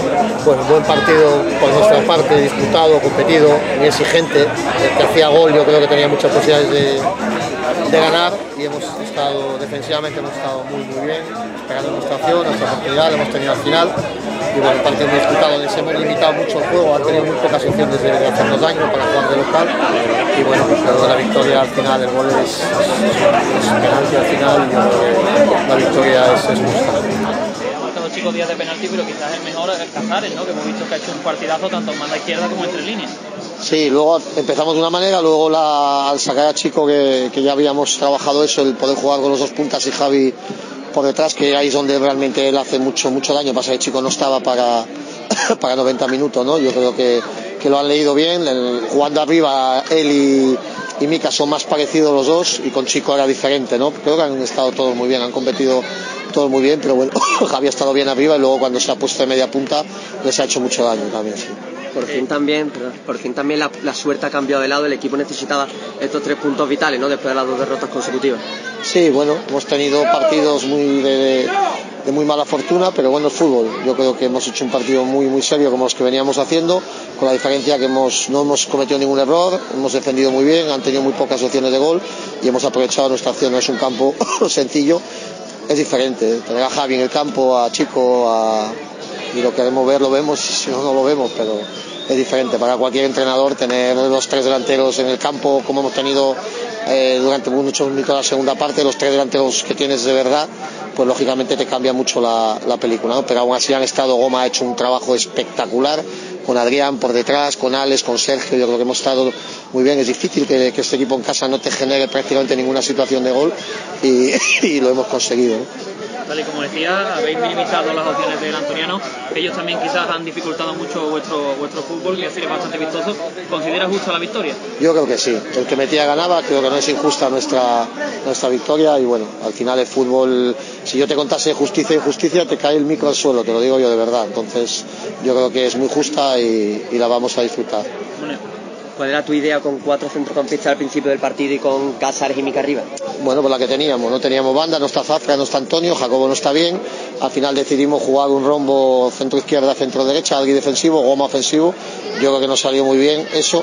Bueno, buen partido por nuestra parte, disputado, competido, muy exigente. El que hacía gol yo creo que tenía muchas posibilidades de ganar y hemos estado, defensivamente hemos estado muy bien, esperando nuestra opción, nuestra oportunidad, la hemos tenido al final. Y bueno, un partido muy disputado donde se hemos limitado mucho el juego, han tenido muy pocas opciones de hacernos daño para jugar de local. Y bueno, pues la victoria al final, el gol es penalti al final y yo creo que la victoria es justa. Los chicos días de penalti, pero quizás el mejor es Casares, ¿no? Que hemos visto que ha hecho un partidazo tanto en banda izquierda como entre líneas. Sí, luego empezamos de una manera, luego al sacar a Chico que ya habíamos trabajado eso, el poder jugar con los dos puntas y Javi por detrás, que ahí es donde realmente él hace mucho daño. Pasa que Chico no estaba para 90 minutos, ¿no? Yo creo que lo han leído bien, jugando arriba él y Mika son más parecidos los dos y con Chico era diferente, ¿no? Creo que han estado todos muy bien, han competido todos muy bien, pero bueno, Javi ha estado bien arriba y luego cuando se ha puesto de media punta les ha hecho mucho daño también, sí. Por fin también la suerte ha cambiado de lado, el equipo necesitaba estos 3 puntos vitales, ¿no? Después de las 2 derrotas consecutivas. Sí, bueno, hemos tenido partidos muy de muy mala fortuna, pero bueno, el fútbol. Yo creo que hemos hecho un partido muy serio como los que veníamos haciendo, con la diferencia que no hemos cometido ningún error, hemos defendido muy bien, han tenido muy pocas opciones de gol y hemos aprovechado nuestra acción. No es un campo sencillo, es diferente. Tener a Javi en el campo, a Chico, y lo queremos ver, lo vemos, y si no, no lo vemos, pero es diferente para cualquier entrenador tener los 3 delanteros en el campo como hemos tenido durante muchos minutos de la segunda parte, los 3 delanteros que tienes de verdad, pues lógicamente te cambia mucho la película, ¿no? Pero aún así han estado, Goma ha hecho un trabajo espectacular con Adrián por detrás, con Alex, con Sergio. Yo creo que hemos estado muy bien. Es difícil que este equipo en casa no te genere prácticamente ninguna situación de gol y lo hemos conseguido, ¿no? Tal y como decía, habéis minimizado las opciones del antoniano, ellos también quizás han dificultado mucho vuestro fútbol, que ha sido bastante vistoso. ¿Considera justa la victoria? Yo creo que sí, el que metía ganaba, creo que no es injusta nuestra victoria y bueno, al final el fútbol, si yo te contase justicia e injusticia te cae el micro al suelo, te lo digo yo de verdad, entonces yo creo que es muy justa y la vamos a disfrutar. Bueno. ¿Cuál era tu idea con 4 centrocampistas al principio del partido y con Casares y Mika arriba? Bueno, pues la que teníamos, no teníamos banda, no está Zafra, no está Antonio, Jacobo no está bien. Al final decidimos jugar un rombo centro izquierda, centro derecha, alguien defensivo, Goma ofensivo. Yo creo que nos salió muy bien eso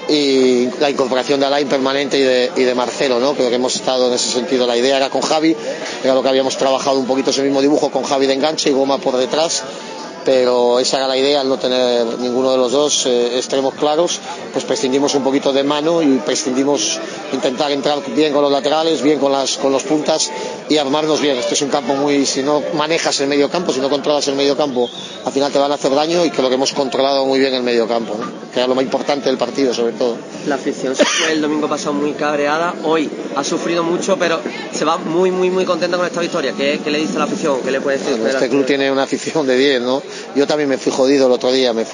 y la incorporación de Alain permanente y de Marcelo, ¿no? Creo que hemos estado en ese sentido. La idea era con Javi, era lo que habíamos trabajado un poquito ese mismo dibujo con Javi de enganche y Goma por detrás. Pero esa era la idea, al no tener ninguno de los dos extremos claros, pues prescindimos un poquito de mano y prescindimos intentar entrar bien con los laterales, bien con los puntas y armarnos bien. Este es un campo si no manejas el medio campo, si no controlas el medio campo, al final te van a hacer daño y creo que hemos controlado muy bien el medio campo, ¿no? Que era lo más importante del partido, sobre todo. La afición se fue el domingo pasado muy cabreada, hoy ha sufrido mucho, pero se va muy contenta con esta victoria. ¿Qué le dice a la afición? ¿Qué le puede decir? Bueno, este club tiene una afición de 10, ¿no? Yo también me fui jodido el otro día, yo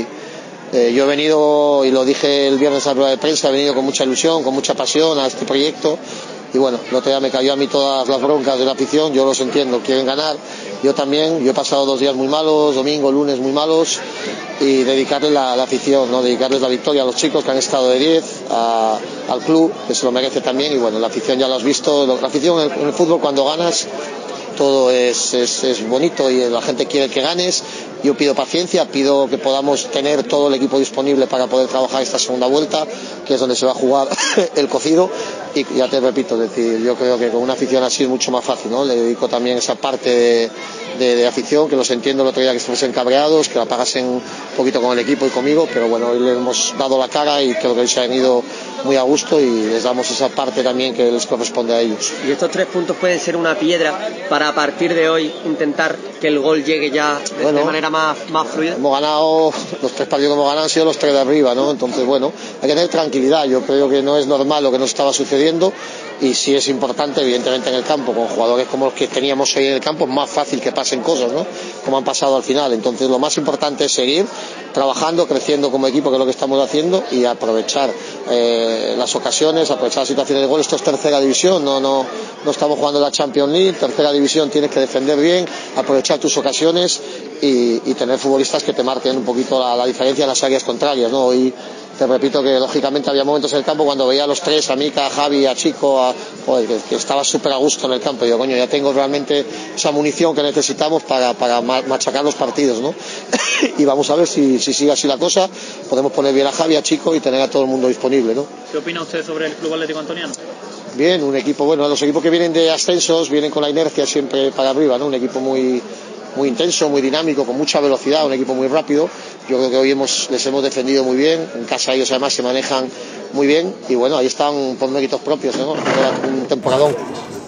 he venido, y lo dije el viernes a la rueda de prensa, he venido con mucha ilusión, con mucha pasión a este proyecto y bueno, el otro día me cayó a mí todas las broncas de la afición, yo los entiendo, quieren ganar, yo también, yo he pasado 2 días muy malos, domingo, lunes muy malos y dedicarles la afición, ¿no? Dedicarles la victoria a los chicos que han estado de 10, al club que se lo merece también y bueno, la afición ya lo has visto, la afición en el fútbol cuando ganas todo es bonito y la gente quiere que ganes. Yo pido paciencia, pido que podamos tener todo el equipo disponible para poder trabajar esta segunda vuelta, que es donde se va a jugar el cocido. Y ya te repito, es decir, yo creo que con una afición así es mucho más fácil, ¿no? Le dedico también esa parte de afición, que los entiendo el otro día que estuviesen cabreados, que la pagasen un poquito con el equipo y conmigo, pero bueno, hoy le hemos dado la cara y creo que hoy se han ido muy a gusto y les damos esa parte también que les corresponde a ellos. Y estos 3 puntos pueden ser una piedra para a partir de hoy intentar que el gol llegue ya de manera más fluida. Hemos ganado, los 3 partidos que hemos ganado han sido los 3 de arriba, ¿no? Entonces bueno, hay que tener tranquilidad, yo creo que no es normal lo que nos estaba sucediendo y sí es importante, evidentemente en el campo, con jugadores como los que teníamos hoy en el campo, es más fácil que pasen cosas, ¿no? Como han pasado al final, entonces lo más importante es seguir trabajando, creciendo como equipo, que es lo que estamos haciendo y aprovechar las ocasiones, aprovechar las situaciones de gol. Esto es tercera división, no estamos jugando la Champions League, tercera división, tienes que defender bien, aprovechar tus ocasiones y tener futbolistas que te marquen un poquito la diferencia en las áreas contrarias, ¿no? Hoy te repito que lógicamente había momentos en el campo cuando veía a los tres, a Mika, a Javi, a Chico, joder, que estaba súper a gusto en el campo. Yo, coño, ya tengo realmente esa munición que necesitamos para machacar los partidos, ¿no? Y vamos a ver si sigue así la cosa, podemos poner bien a Javi, a Chico y tener a todo el mundo disponible, ¿no? ¿Qué opina usted sobre el Club Atlético Antoniano? Bien, un equipo, bueno, los equipos que vienen de ascensos vienen con la inercia siempre para arriba, ¿no? Un equipo muy intenso, muy dinámico, con mucha velocidad, un equipo muy rápido. Yo creo que hoy les hemos defendido muy bien, en casa ellos además se manejan muy bien y bueno, ahí están por méritos propios, ¿no? Un temporadón.